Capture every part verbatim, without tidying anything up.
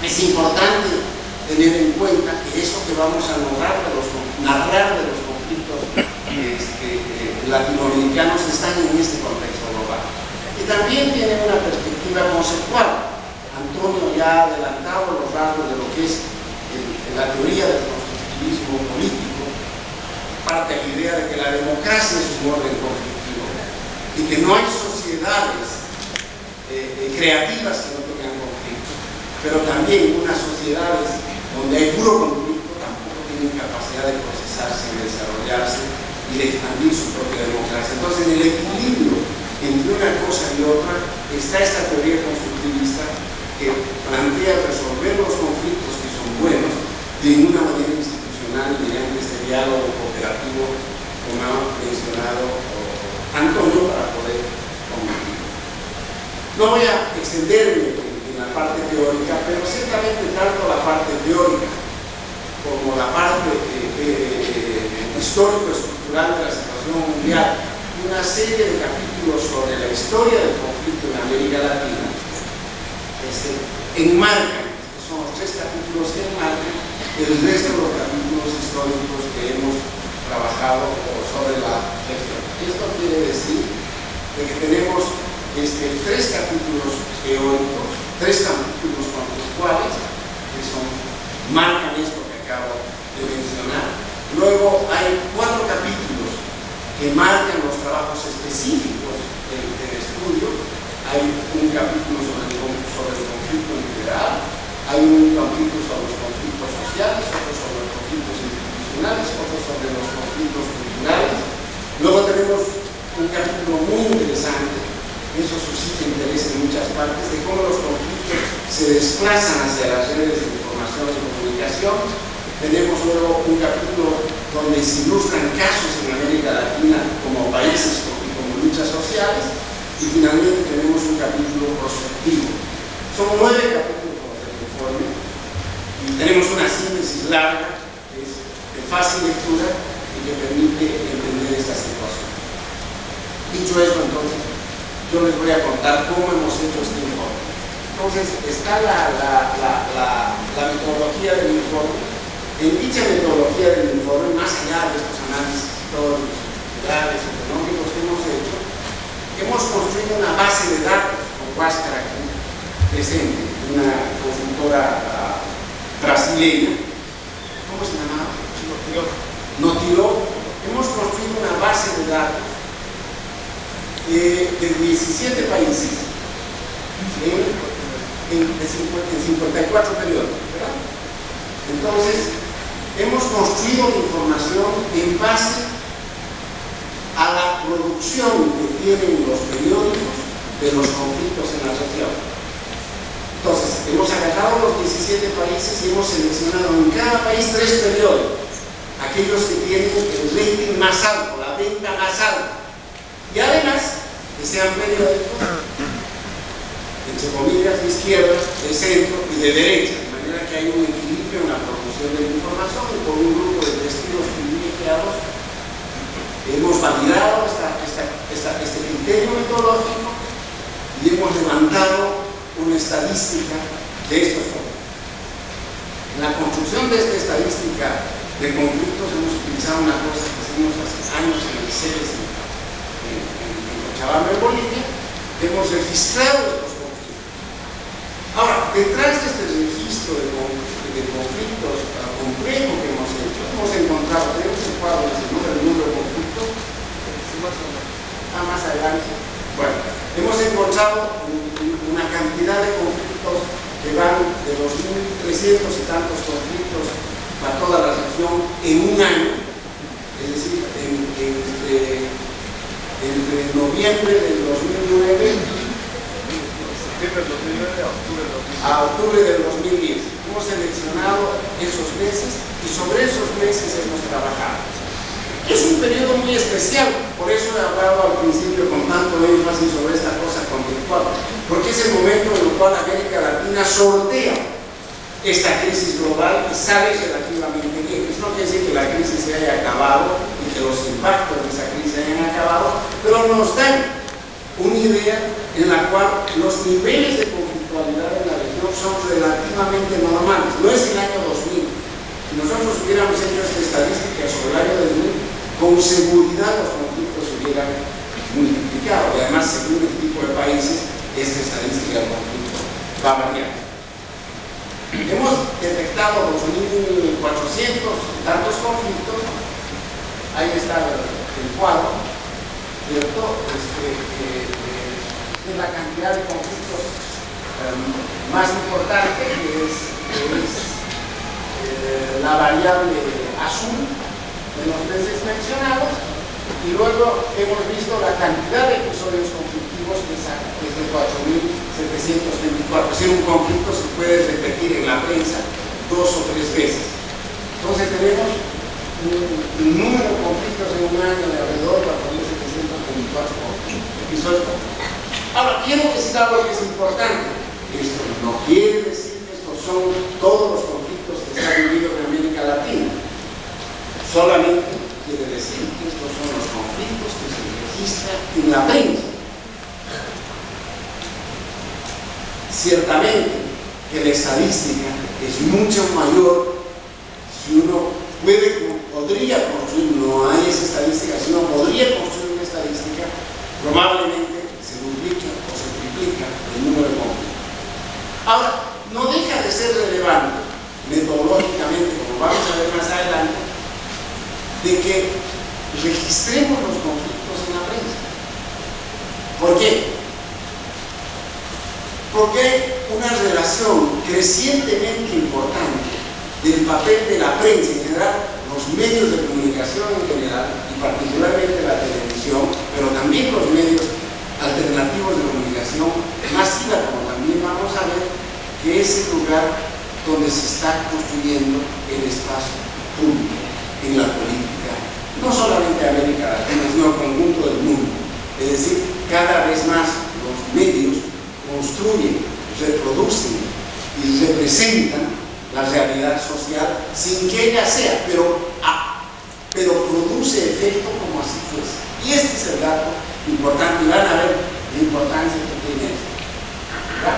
Es importante tener en cuenta que eso que vamos a narrar de los, narrar de los conflictos este, eh, latinoamericanos están en este contexto global. Y también tiene una perspectiva conceptual. Antonio ya ha adelantado los rasgos de lo que es el, la teoría del constructivismo político, parte de la idea de que la democracia es un orden conflictivo y que no hay sociedades eh, eh, creativas que no tengan conflictos, pero también unas sociedades donde hay puro conflicto tampoco tienen capacidad de procesarse, de desarrollarse y de expandir su propia democracia. Entonces, en el equilibrio entre una cosa y otra está esta teoría constructivista que plantea resolver los conflictos que son buenos de una manera institucional mediante este diálogo cooperativo, como ha mencionado Antonio, para poder combatir. No voy a extenderme en la parte teórica, pero ciertamente tanto la parte teórica como la parte eh, eh, histórico-estructural de la situación mundial, una serie de capítulos sobre la historia del conflicto en América Latina, este, enmarcan, son los tres capítulos que enmarcan el resto de los capítulos históricos que hemos trabajado sobre la región. Esto quiere decir de que tenemos este, tres capítulos teóricos, tres capítulos conceptuales, que son, marcan esto que acabo de mencionar. Luego hay cuatro capítulos que marcan los trabajos específicos del, del estudio. Hay un capítulo sobre el, sobre el conflicto en general, hay un capítulo sobre los conflictos sociales, otro sobre los conflictos institucionales, otro sobre los conflictos culturales. Luego tenemos un capítulo muy interesante, eso suscita interés en muchas partes, de cómo los conflictos se desplazan hacia las redes de información y comunicación. Tenemos luego un capítulo donde se ilustran casos en América Latina como países y como luchas sociales, y finalmente tenemos un capítulo prospectivo. Son nueve capítulos del informe y tenemos una síntesis larga que es de fácil lectura y que permite entender esta situación. Dicho esto, entonces, yo les voy a contar cómo hemos hecho este informe. Entonces, está la, la, la, la, la metodología del informe. En dicha metodología del informe, más allá de estos análisis históricos, culturales, económicos que hemos hecho, hemos construido una base de datos con Huáscar aquí presente, una consultora uh, brasileña. ¿Cómo se llamaba? Notilog. Notilog. Hemos construido una base de datos eh, de diecisiete países en, en, en cincuenta y cuatro periodos, ¿verdad? Entonces, hemos construido la información en base a la producción que tienen los periódicos de los conflictos en la región. Entonces, hemos agarrado los diecisiete países y hemos seleccionado en cada país tres periódicos, aquellos que tienen el rating más alto, la venta más alta, y además que sean periódicos, entre comillas, de izquierda, de centro y de derecha, de manera que hay un equilibrio en la producción de la información, y con un grupo de testigos privilegiados hemos validado esta, esta, esta, este criterio metodológico y hemos levantado una estadística de estos conflictos. En la construcción de esta estadística de conflictos hemos utilizado una cosa que hicimos hace años en el C E S en, en, en Cochabamba, en Bolivia. Hemos registrado estos conflictos. Ahora, detrás de este registro de conflictos, de conflictos uh, complejo que hemos hecho, hemos encontrado, tenemos el cuadro de el número de conflictos, ah, más adelante. Bueno, hemos encontrado una cantidad de conflictos que van de dos mil trescientos y tantos conflictos para toda la región en un año, es decir, en, entre, entre noviembre del dos mil nueve a octubre del dos mil diez. Hemos seleccionado esos meses y sobre esos meses hemos trabajado. Es un periodo muy especial, por eso he hablado al principio con tanto énfasis sobre esta cosa contextual, porque es el momento en el cual América Latina sortea esta crisis global y sale relativamente bien. Eso no quiere decir que la crisis se haya acabado y que los impactos de esa crisis hayan acabado, pero nos dan una idea en la cual los niveles de conflictualidad en la región son relativamente normales. No es el año dos mil. Si nosotros hubiéramos hecho esta estadística sobre el año dos mil, con seguridad los conflictos se hubieran multiplicado. Y además, según el tipo de países, esta estadística del conflicto va a variar. Hemos detectado dos mil cuatrocientos tantos conflictos. Ahí está el, el cuadro, ¿cierto? Este, eh, eh, es la cantidad de conflictos eh, más importante, que es, que es eh, la variable azul de los meses mencionados, y luego hemos visto la cantidad de episodios conflictivos, que es, que es de cuatro mil setecientos veinticuatro. Es decir, un conflicto se puede repetir en la prensa dos o tres veces. Entonces tenemos un número de conflictos en un año de alrededor de cuatro mil setecientos veinticuatro episodios. Ahora, quiero decir algo que es importante. Esto no quiere decir que estos son todos los conflictos que se han vivido en América Latina. Solamente quiere decir que estos son los conflictos que se registran en la prensa. Ciertamente que la estadística es mucho mayor si uno puede, podría construir, no hay esa estadística, si uno podría construir una estadística, probablemente se duplica o se triplica el número de conflictos. Ahora, no deja de ser relevante metodológicamente, como vamos a ver más adelante, de que registremos los conflictos en la prensa. ¿Por qué? Porque hay una relación crecientemente importante del papel de la prensa en general, los medios de comunicación en general, y particularmente la televisión, pero también los medios alternativos de comunicación masiva, como también vamos a ver, que es el lugar donde se está construyendo el espacio público en la política, no solamente de América Latina, sino el conjunto del mundo. Es decir, cada vez más los medios construyen, reproducen y representan la realidad social sin que ella sea, pero, ah, pero produce efecto como así fuese. Y este es el dato importante, y van a ver la importancia que tiene esto. ¿Verdad?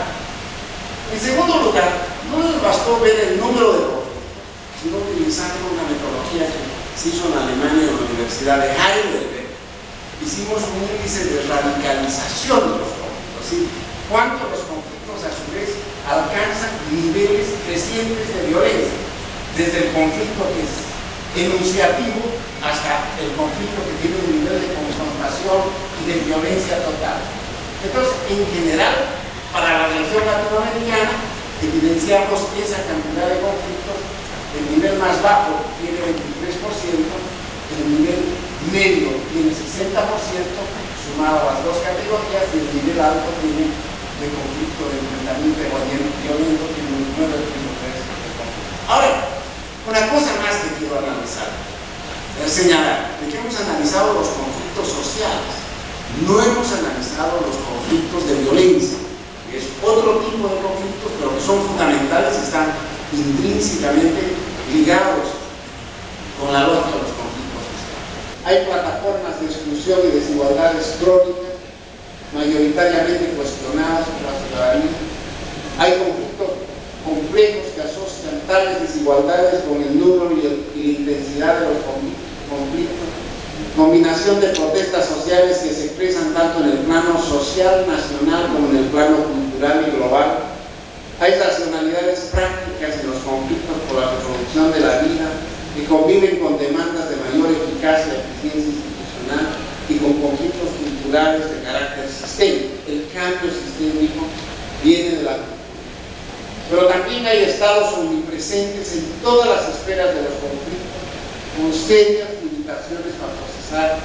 En segundo lugar, no nos bastó ver el número de conflictos, sino utilizando una metodología que se hizo en Alemania, en la Universidad de Heidelberg. Hicimos un índice de radicalización de los conflictos, ¿sí? Cuánto los conflictos a su vez alcanzan niveles crecientes de violencia, desde el conflicto que es enunciativo hasta el conflicto que tiene un nivel de confrontación y de violencia total. Entonces, en general, para la región latinoamericana, evidenciamos esa cantidad de conflictos. El nivel más bajo tiene veintitrés por ciento, el nivel medio tiene sesenta por ciento, sumado a las dos categorías, y el nivel alto tiene de conflicto de enfrentamiento violento tiene un nueve punto tres por ciento. Ahora, una cosa más que quiero analizar, es señalar de que hemos analizado los conflictos sociales, no hemos analizado los conflictos de violencia, que es otro tipo de conflictos, pero que son fundamentales y están intrínsecamente ligados con la lógica de los conflictos sociales. Hay plataformas de exclusión y desigualdades crónicas mayoritariamente cuestionadas por la ciudadanía. Hay conflictos complejos que asocian tales desigualdades con el número y, el, y la intensidad de los conflictos. Combinación de protestas sociales que se expresan tanto en el plano social, nacional, como en el plano cultural y global. Hay racionalidades prácticas en los conflictos por la reproducción de la vida que conviven con demandas de mayor eficacia y eficiencia institucional y con conflictos culturales de carácter sistémico. El cambio sistémico viene de la cultura. Pero también hay estados omnipresentes en todas las esferas de los conflictos, con serias limitaciones para procesar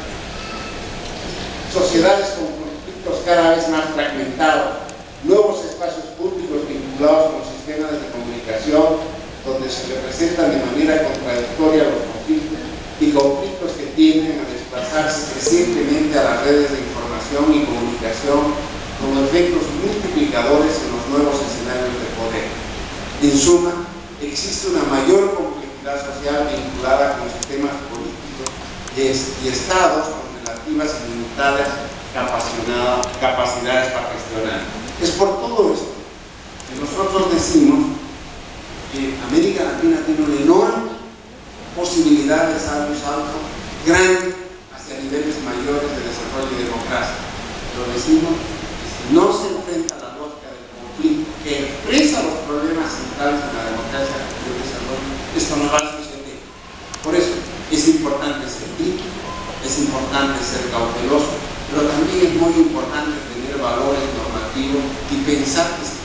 sociedades con conflictos cada vez más fragmentados, nuevos espacios públicos vinculados con sistemas de comunicación donde se representan de manera contradictoria los conflictos y conflictos que tienden a desplazarse crecientemente a las redes de información y comunicación como efectos multiplicadores en los nuevos escenarios de poder. En suma, existe una mayor complejidad social vinculada con sistemas políticos y, es, y estados con relativas y limitadas capacidades para gestionar. Es por todo esto que nosotros decimos que América Latina tiene una enorme posibilidad de dar un salto grande hacia niveles mayores de desarrollo y democracia. Lo decimos que si no se enfrenta a la lógica del conflicto que expresa los problemas centrales de la democracia y el desarrollo, esto no va a suceder. Por eso es importante ser crítico, es importante ser cauteloso, pero también es muy importante tener valores normativos y pensar que